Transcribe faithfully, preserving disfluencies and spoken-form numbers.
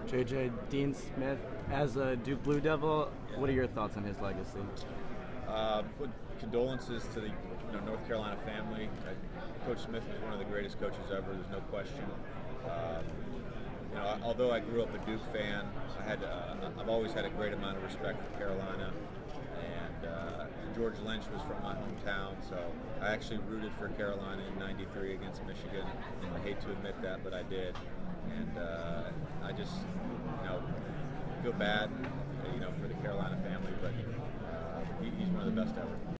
J J Dean Smith, as a Duke Blue Devil, Yeah. what are your thoughts on his legacy? Uh, with condolences to the you know, North Carolina family. Uh, Coach Smith was one of the greatest coaches ever. There's no question. Uh, you know, although I grew up a Duke fan, I had uh, I've always had a great amount of respect for Carolina. And uh, George Lynch was from my hometown, so I actually rooted for Carolina in ninety-three against Michigan. I hate to admit that, but I did. And uh, I just, you know, feel bad, you know, for the Carolina family, but uh, he, he's one of the best ever.